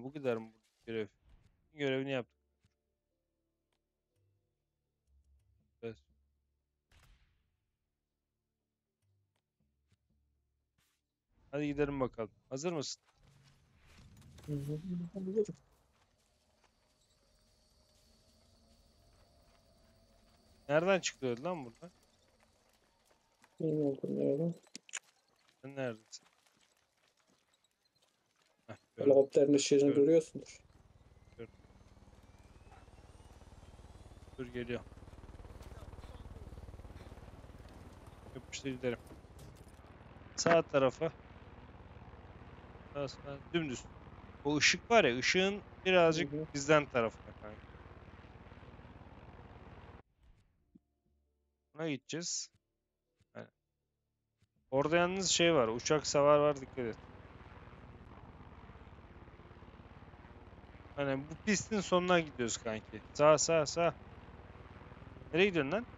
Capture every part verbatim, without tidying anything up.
bu kadar mı görev? Görevini yaptık. Evet. Hadi gidelim bakalım. Hazır mısın? Hı hı. Anladım. Nereden çıkıyordu lan buradan? Bilmiyorum nereden. Sen neredesin? Heh, gördüm. Helikopterin ışığını Gördüm. görüyorsundur. Gördüm. Dur geliyor. Yapıştır gidelim. Sağ tarafa. Sağ, sağ, dümdüz. O ışık var ya, ışığın Hı birazcık hı. bizden tarafına kanka. Buna gideceğiz. Yani orada yalnız şey var. Uçak savar var, dikkat et. Hani bu pistin sonuna gidiyoruz kanki. Sağ sağ sağ. Nereye gidiyorsun lan?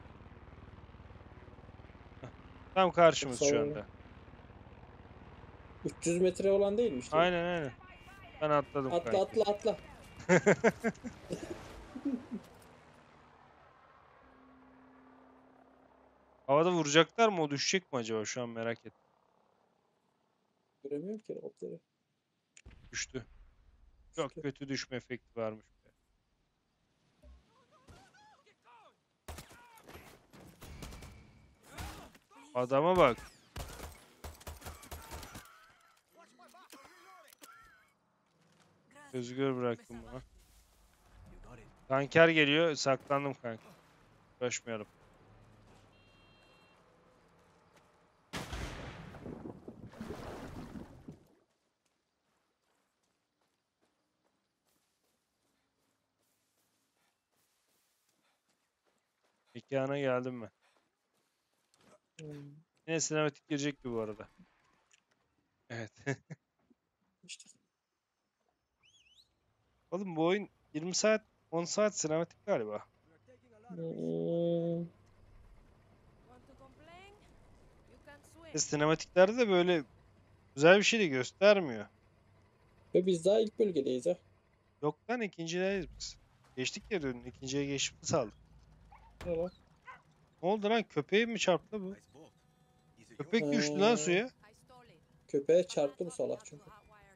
Heh, tam karşımız şu Savunma. anda. üç yüz metre olan değilmiş değil mi? Aynen aynen. Ben atladım Atla kanki. atla atla. Havada vuracaklar mı? O düşecek mi acaba? Şu an merak ettim. Göremiyorum ki helikopteri. Düştü. Çok İşte. kötü düşme efekti varmış be. Adama bak. Özgür bıraktım buna. Tanker geliyor. Saklandım kanka. Uğraşmayalım. Mekana geldim ben. Hmm. Yine sinematik girecekti bu arada. Evet. İşte. Oğlum bu oyun yirmi saat on saat sinematik galiba. Hmm. E, sinematiklerde de böyle güzel bir şey de göstermiyor. Ve biz daha ilk bölgedeyiz ha. Yok lan, ikincideyiz biz. Geçtik ya dün. İkinciye geçmiş aldık. Ne lan? Ne oldu lan? Köpeğe mi çarptı bu? Köpek düştü lan Ee, suya. köpeğe çarptı bu salak çünkü.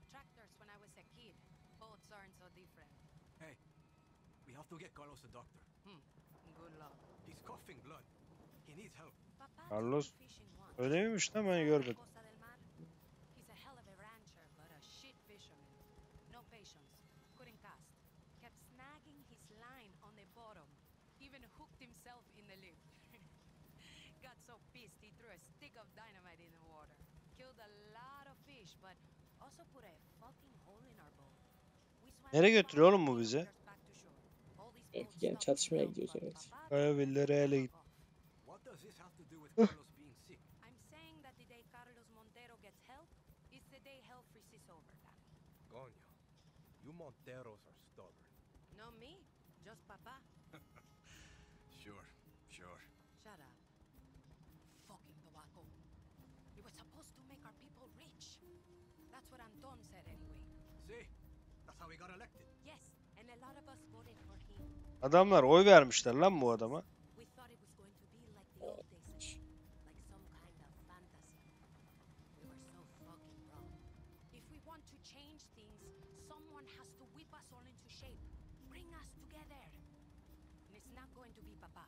Hey, we have to get Carlos a doctor. Hmm. Good luck. He's coughing blood. He needs help. Carlos öyle miymiş lan, ben görmedim. He's a hell of a rancher, but a shit fisherman. No patience. Couldn't cast. Kept snagging his line on the bottom. Even hooked himself in the lip. Got so pissed he threw a stick of dynamite in the water. Killed a lot of fish, but also put a fucking hole in our boat. We swam Nereye five götürüyor oğlum bu kilometers bizi? back to shore. All these Belki boats gene stopped to çatışmaya help, gidiyoruz but evet. Papa Kaya told them villeri to ele fuck git. off. What does this have to do with Carlos being sick? I'm saying that the day Carlos Montero gets help is the day hell freezes over, Danny. Coño, you Monteros are stubborn. No me, just Papa. Sure, sure. Shut up. Fucking tobacco. It was supposed to make our people rich. That's what Anton said anyway. See, that's how he got elected. Yes, and a lot of us voted for him. Adamlar oy vermişler lan bu adama. We thought it was going to be like the old days again, like some kind of fantasy. We were so fucking wrong. If we want to change things, someone has to whip us all into shape. Bring us together. And it's not going to be Papa.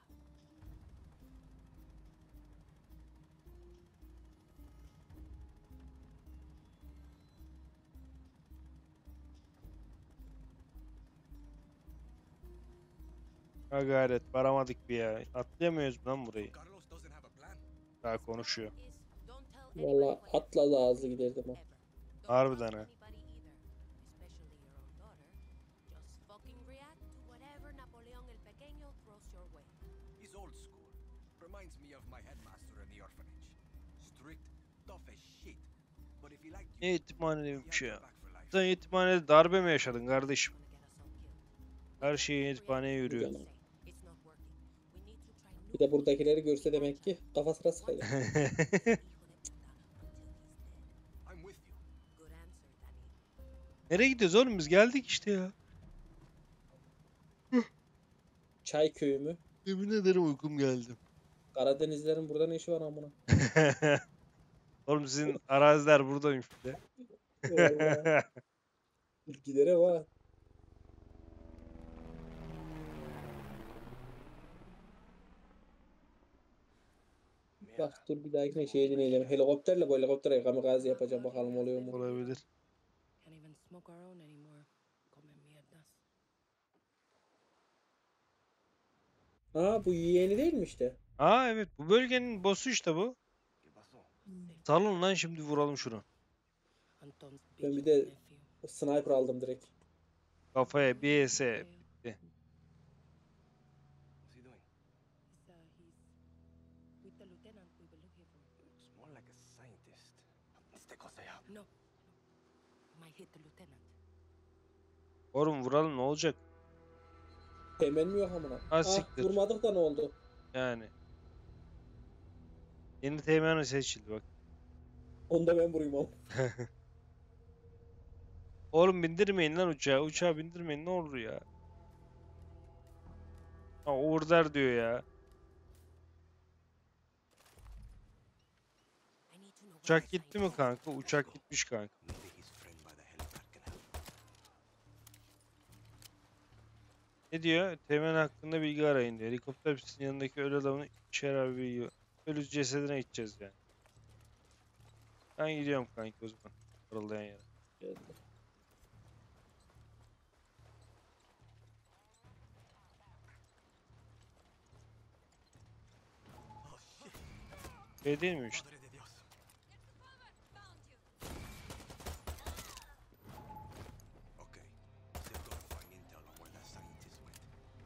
Ha gayret, varamadık bir ya. Atlayamıyoruz lan burayı. Carlos doesn't have a plan. Daha konuşuyor. Is don't tell Valla anybody what atla da hızlı giderdim ha. ever. Don't Harbiden trust ha. anybody either, especially your own daughter. Just fucking react to whatever Napoleon el Pequeño throws your way. He's old school. Reminds me of my headmaster in the orphanage. Strict, tough as shit. But if he liked Ne you, he yetimhaneymiş had ya. your back for life. Sen yetimhanede darbe mi yaşadın kardeşim? Gonna get us all killed. Her şey yetimhaneye yürüyor. Canım. It's not working. We need to try new Bir de buradakileri görse demek ki kafasına sıkacak. hijo de puta until he's dead. I'm with you. Good answer, Danny. Nereye gidiyoruz oğlum, biz geldik işte ya. Çay köyü mü? Yemin ederim uykum geldi. Karadenizlerin burada ne işi var amına? Oğlum sizin araziler buradaymış bir de. Vallahi bilgilere var. Bak dur bir dahakine şey deneyeceğim. Helikopterle bu helikoptere kamikaze yapacağım bakalım oluyor mu? Olabilir. Can't even smoke our own anymore. Come mierdas. Aa bu yeğeni değil mi işte? Aa evet, bu bölgenin boss'u işte bu. ¿Qué pasó? Salın lan şimdi, vuralım şunu. Anton's Ben bir bitch de nephew. sniper aldım direkt. Kafaya bir ese. What's he doing? He's, uh, he's with the lieutenant we were looking for. Looks more like a scientist. Este cosa ya. No, no. Might hit the lieutenant. Oğlum vuralım, ne olacak Temen mi yok amına? Ha, Ah siktir. vurmadık da ne oldu? yani. Yeni teğmen seçildi bak. Onu da ben vurayım ama. Oğlum bindirmeyin lan uçağı. Uçağı bindirmeyin ne olur ya. Ha, order diyor ya. I need to know where Uçak the gitti mi scientist is. kanka? Uçak gitmiş kanka. Maybe his friend by the helipad can help. Ne diyor? Teğmen hakkında bilgi arayın diyor. Helikopter pistinin yanındaki ölü adamın içeri abi bilgi. Ölü cesedine gideceğiz yani. Ben gidiyorum kanka o zaman. Parıldayan yere. Geldi. Oh shit. Şey değil mi işte? Madre de Dios. Okay. Still gotta find intel on where that scientist went.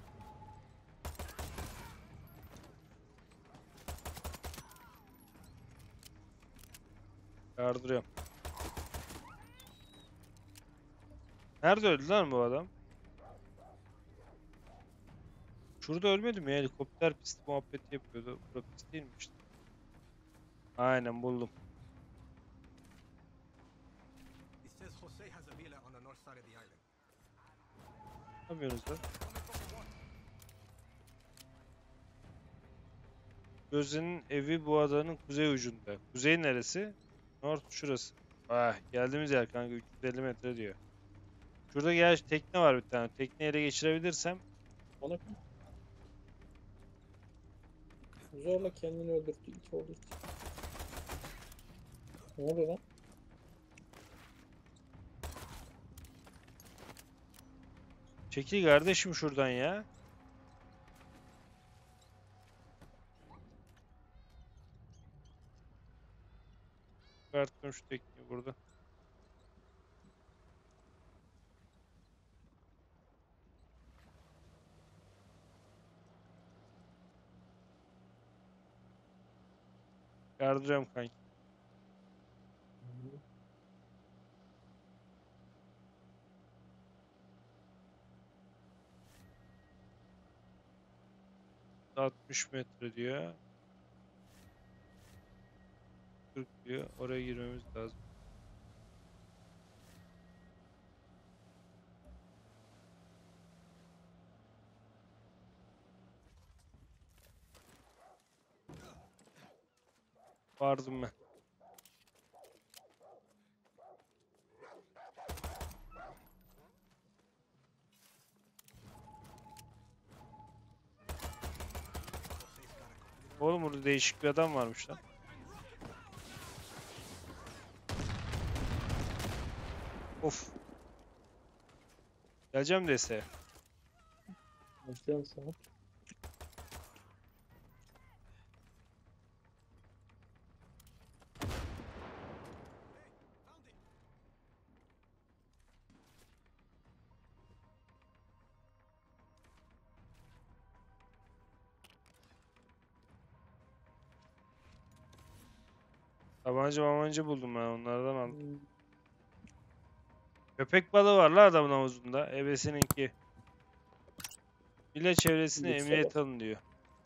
Yardırıyorum. Nerede öldü lan bu adam? Şurada ölmedi mi ya? Helikopter pisti muhabbeti yapıyordu. Burası pist değil mi işte? Aynen buldum. It says Jose has a villa on the north side of the island. Ne yapıyorsunuz lan? Coming from the water. Gözde'nin evi bu adanın kuzey ucunda. Kuzey neresi? North şurası. Ah, geldiğimiz yer kanka üç yüz elli metre diyor. Şurada gel, tekne var bir tane. Tekneyi ele geçirebilirsem Bana zorla kendini öldürdü. İki oldu. Ne oluyor lan? çekil kardeşim şuradan ya. Çıkarttım şu tekneyi burada. Yardırıyorum kanki. altmış metre diyor. kırk diyor. Oraya girmemiz lazım. Vardım ben. Oğlum burada değişik bir adam varmış lan. Of. Geleceğim dese. Başlıyorum şu an. Tabanca mamancı buldum ben, onlardan aldım. Hmm. Köpek balığı var la adamın havuzunda. Ebesininki. Bile çevresine Lütfen emniyet alın diyor.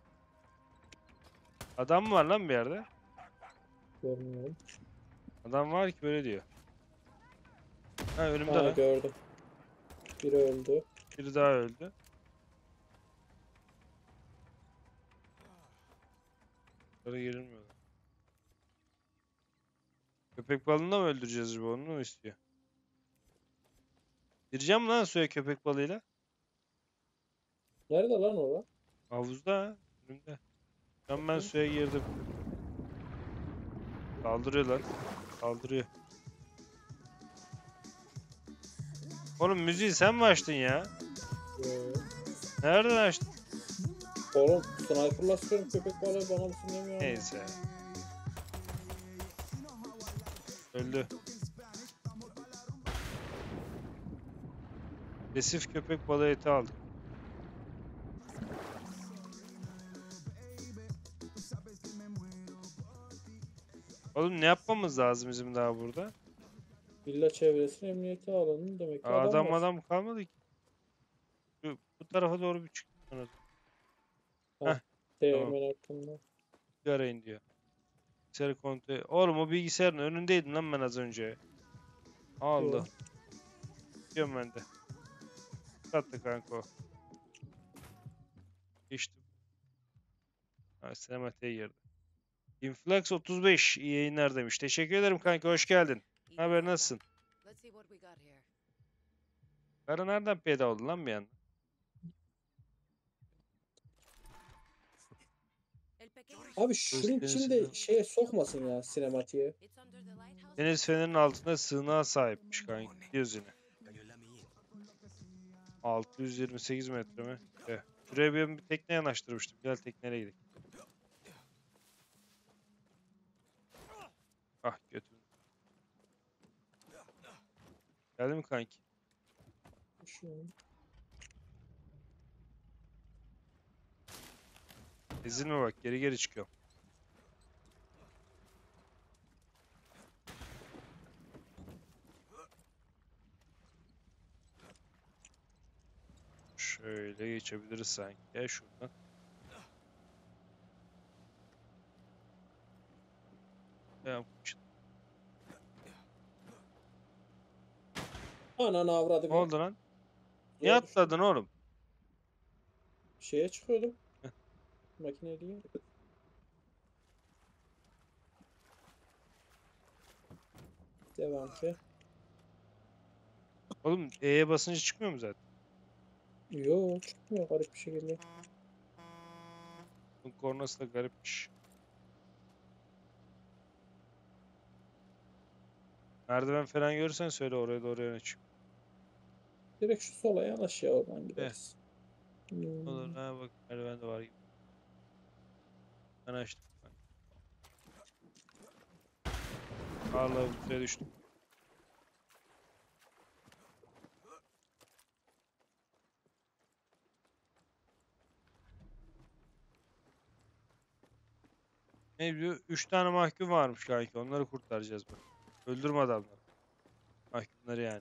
Adam mı var lan bir yerde? Görmüyorum. Adam var ki böyle diyor. Ha önümde Ha, lan. gördüm. Biri öldü. Biri daha öldü. Sonra girilmiyor. Köpek balığını da mı öldüreceğiz acaba? Onu mu istiyor? Gireceğim lan suya köpek balığıyla. Nerede lan o? Havuzda ha. Önümde. Ben, ben suya girdim. Saldırıyor lan. Saldırıyor. Oğlum müziği sen mi açtın ya? Ee, Nereden açtın? Oğlum sniper'la sıkıyorum köpek balığı bana mısın demiyor. Neyse. Öldü. Agresif köpek balığı eti aldık. Oğlum ne yapmamız lazım bizim daha burada? Villa çevresini emniyete alın demek ki adam, Adam var. adam kalmadı ki. Şu, bu tarafa doğru bir çıktı. Heh, tamam. Teğmen hakkında. bir arayın diyor. Bilgisayarı kontrol. Oğlum o bilgisayarın önündeydim lan ben az önce. Allah. Yok. Diyorum ben de. Sattı kanka o. Geçtim. Ha, sinematiğe girdi. Influx otuz beş iyi yayınlar demiş. Teşekkür ederim kanka hoş geldin. Haber nasılsın? Let's see what we got here. Karı nereden peyda oldu lan bir anda? El pequeño. Abi şunun Gösterisi içinde yok. şeye sokmasın ya sinematiğe. It's under the lighthouse. Deniz fenerinin altında sığınağa sahipmiş kanka. Gidiyoruz yine. Can you let me in? altı yüz yirmi sekiz metre mi? Eh. Şuraya bir, bir tekne yanaştırmıştım. Gel tekneyle gidelim. Ah götüm. Geldi mi kanki? Şu- Ezilme bak geri geri çıkıyor. Şöyle geçebiliriz sanki. Gel şuradan. Tamam. Ananı avradı. Ne oldu lan? Niye atladın oğlum? Şeye çıkıyordum. Makine değil. Devam ki. Oğlum E'ye basınca çıkmıyor mu zaten? Yo çıkmıyor garip bir şekilde. Bu kornası da garipmiş. Merdiven falan görürsen söyle oraya doğru yana çık. Direkt şu sola yanaş ya oradan gideriz. Hmm. Olur ha bak merdiven de var gibi. Ben açtım. Allah buraya düştüm. Ne diyor? Üç tane mahkum varmış kanki. Onları kurtaracağız bak. Öldürme adamları. Mahkumları yani.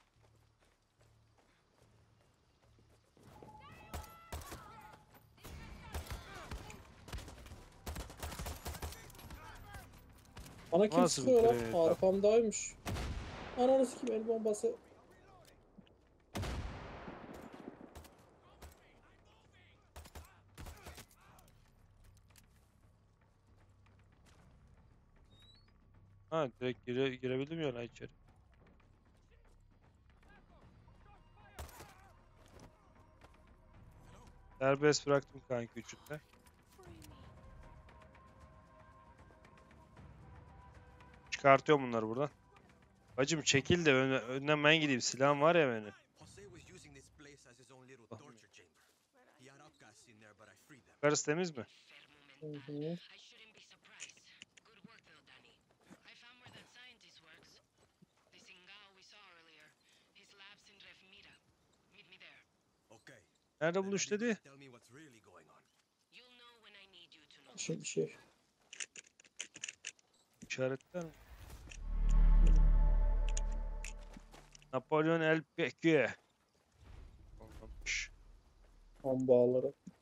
Bana kim Nasıl bir sıkıyor lan? granit? Arkamdaymış. Ananı sikeyim el bombası. Ha direkt gire, girebildim ya lan içeri. Serbest bıraktım kanki üçünde. Çıkartıyorum bunları buradan. Bacım çekil de öne, önden ben gideyim. Silahım var ya benim. Jose was using this place as his own little Oh. torture chamber. He had outcasts in there, but I freed them. Karısı temiz mi? Hı hı. I shouldn't be surprised. Good work though, Danny. I found where that scientist works. The Singao we saw earlier. His lab's in Refmira. Meet me there. Okay. Nerede then buluş have you dedi? guys tell me what's really going on. You'll know when I need you to know. Şimdi şey. İşaretler mi? Napolyon El Pekue. Olmamış. Ambağları.